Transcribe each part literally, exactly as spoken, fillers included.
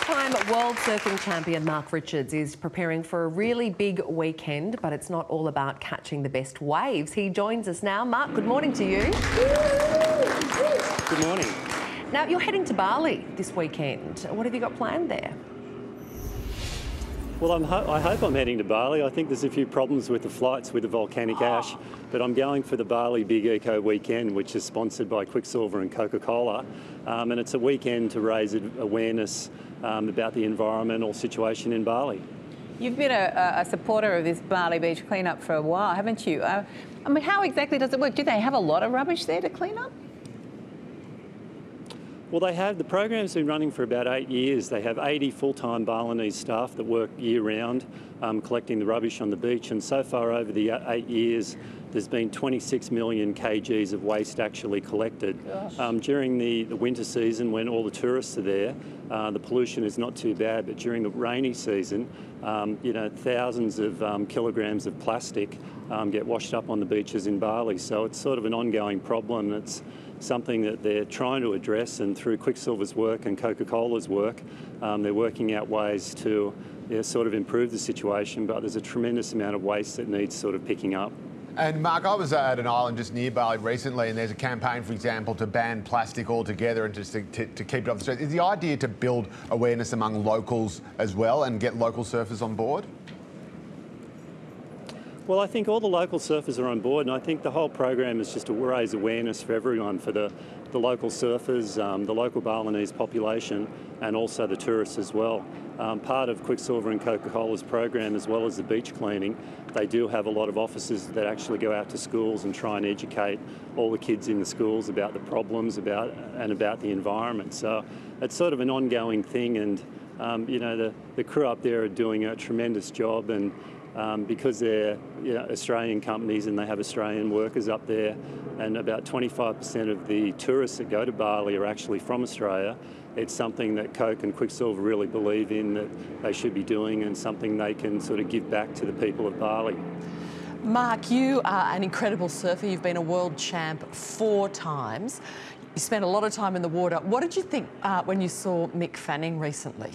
Six-time world surfing champion Mark Richards is preparing for a really big weekend, but it's not all about catching the best waves. He joins us now. Mark, good morning to you. Good morning. Now, you're heading to Bali this weekend. What have you got planned there? Well, I'm ho I hope I'm heading to Bali. I think there's a few problems with the flights with the volcanic ash, but I'm going for the Bali Big Eco Weekend, which is sponsored by Quicksilver and Coca-Cola, um, and it's a weekend to raise awareness um, about the environmental situation in Bali. You've been a, a supporter of this Bali beach cleanup for a while, haven't you? Uh, I mean, how exactly does it work? Do they have a lot of rubbish there to clean up? Well, they have. The program's been running for about eight years. They have eighty full-time Balinese staff that work year-round um, collecting the rubbish on the beach, and so far over the eight years there's been twenty-six million kilograms of waste actually collected. Um, during the, the winter season, when all the tourists are there, uh, the pollution is not too bad, but during the rainy season, um, you know, thousands of um, kilograms of plastic um, get washed up on the beaches in Bali. So it's sort of an ongoing problem. It's something that they're trying to address, and through Quicksilver's work and Coca-Cola's work, um, they're working out ways to yeah, sort of improve the situation, but there's a tremendous amount of waste that needs sort of picking up. And Mark, I was at an island just near Bali recently, and there's a campaign, for example, to ban plastic altogether and just to, to, to keep it off the street. Is the idea to build awareness among locals as well and get local surfers on board? Well, I think all the local surfers are on board, and I think the whole program is just to raise awareness for everyone, for the, the local surfers, um, the local Balinese population, and also the tourists as well. Um, part of Quicksilver and Coca-Cola's program, as well as the beach cleaning, they do have a lot of officers that actually go out to schools and try and educate all the kids in the schools about the problems about and about the environment. So it's sort of an ongoing thing, and um, you know, the, the crew up there are doing a tremendous job, and Um, because they're you know, Australian companies and they have Australian workers up there, and about twenty-five percent of the tourists that go to Bali are actually from Australia. It's something that Coke and Quicksilver really believe in, that they should be doing, and something they can sort of give back to the people of Bali. Mark, you are an incredible surfer. You've been a world champ four times. You spent a lot of time in the water. What did you think uh, when you saw Mick Fanning recently?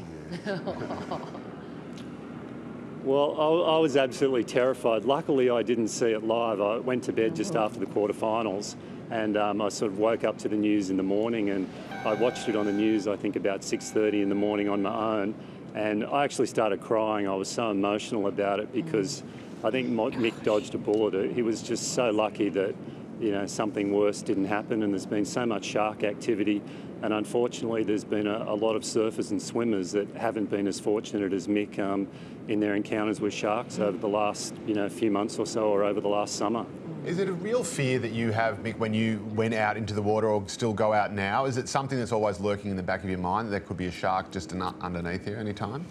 Well, I, I was absolutely terrified. Luckily, I didn't see it live. I went to bed just after the quarterfinals, and um, I sort of woke up to the news in the morning, and I watched it on the news, I think about six thirty in the morning on my own, and I actually started crying. I was so emotional about it because I think Mick dodged a bullet. He was just so lucky that you know, something worse didn't happen, and there's been so much shark activity, and unfortunately there's been a, a lot of surfers and swimmers that haven't been as fortunate as Mick um, in their encounters with sharks over the last you know, few months or so, or over the last summer. Is it a real fear that you have, Mick, when you went out into the water or still go out now? Is it something that's always lurking in the back of your mind, that there could be a shark just underneath here any time?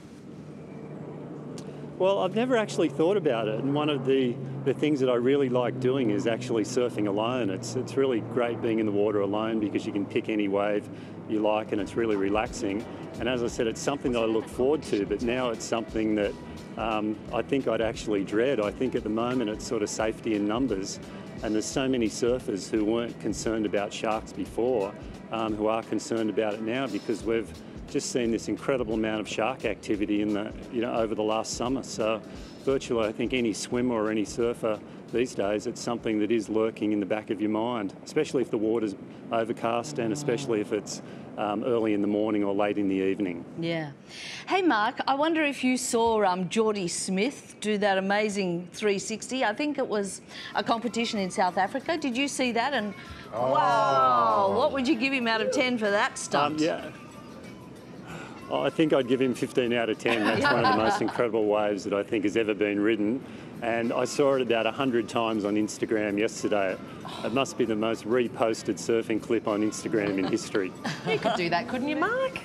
Well, I've never actually thought about it, and one of the, the things that I really like doing is actually surfing alone. It's, it's really great being in the water alone because you can pick any wave you like, and it's really relaxing. And as I said, it's something that I look forward to, but now it's something that um, I think I'd actually dread. I think at the moment it's sort of safety in numbers, and there's so many surfers who weren't concerned about sharks before um, who are concerned about it now, because we've just seen this incredible amount of shark activity in the, you know, over the last summer. So virtually, I think any swimmer or any surfer these days, it's something that is lurking in the back of your mind, especially if the water's overcast, and especially if it's um, early in the morning or late in the evening. Yeah. Hey, Mark, I wonder if you saw um, Geordie Smith do that amazing three sixty. I think it was a competition in South Africa. Did you see that? And oh. Wow, what would you give him out of ten for that stunt? Um, yeah. I think I'd give him fifteen out of ten. That's one of the most incredible waves that I think has ever been ridden. And I saw it about one hundred times on Instagram yesterday. It must be the most reposted surfing clip on Instagram in history. You could do that, couldn't you, Mark?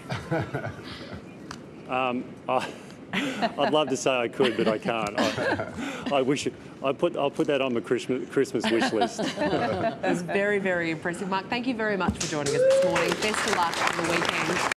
um, I, I'd love to say I could, but I can't. I, I wish it, I put, I'll put that on my Christmas, Christmas wish list. That's very, very impressive. Mark, thank you very much for joining us this morning. Best of luck for the weekend.